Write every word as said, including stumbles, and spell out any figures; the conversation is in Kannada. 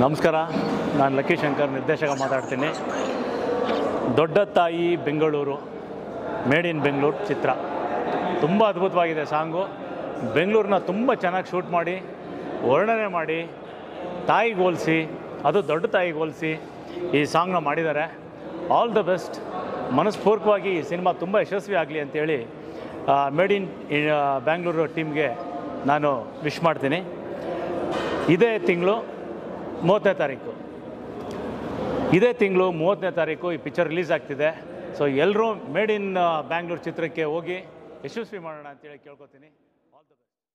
ನಮಸ್ಕಾರ, ನಾನು ಲಕ್ಕಿ ಶಂಕರ್, ನಿರ್ದೇಶಕ ಮಾತಾಡ್ತೀನಿ. ದೊಡ್ಡ ತಾಯಿ ಬೆಂಗಳೂರು, ಮೇಡ್ ಇನ್ ಬೆಂಗಳೂರು ಚಿತ್ರ ತುಂಬ ಅದ್ಭುತವಾಗಿದೆ. ಸಾಂಗು ಬೆಂಗಳೂರನ್ನ ತುಂಬ ಚೆನ್ನಾಗಿ ಶೂಟ್ ಮಾಡಿ, ವರ್ಣನೆ ಮಾಡಿ, ತಾಯಿಗೆ ಹೋಲಿಸಿ, ಅದು ದೊಡ್ಡ ತಾಯಿಗೆ ಹೋಲಿಸಿ ಈ ಸಾಂಗ್ನ ಮಾಡಿದ್ದಾರೆ. All the best. ಮನಸ್ಪೂರ್ವಕವಾಗಿ ಈ ಸಿನಿಮಾ ತುಂಬ ಯಶಸ್ವಿ ಆಗಲಿ ಅಂತೇಳಿ ಮೇಡ್ ಇನ್ ಬ್ಯಾಂಗ್ಳೂರು ಟೀಮ್ಗೆ ನಾನು ವಿಶ್ ಮಾಡ್ತೀನಿ. ಇದೇ ತಿಂಗಳು ಮೂವತ್ತನೇ ತಾರೀಕು ಇದೇ ತಿಂಗಳು ಮೂವತ್ತನೇ ತಾರೀಕು ಈ ಪಿಕ್ಚರ್ ರಿಲೀಸ್ ಆಗ್ತಿದೆ. ಸೊ ಎಲ್ಲರೂ ಮೇಡ್ ಇನ್ ಬ್ಯಾಂಗ್ಳೂರು ಚಿತ್ರಕ್ಕೆ ಹೋಗಿ ಯಶಸ್ವಿ ಮಾಡೋಣ ಅಂತೇಳಿ ಕೇಳ್ಕೊತೀನಿ. All the best.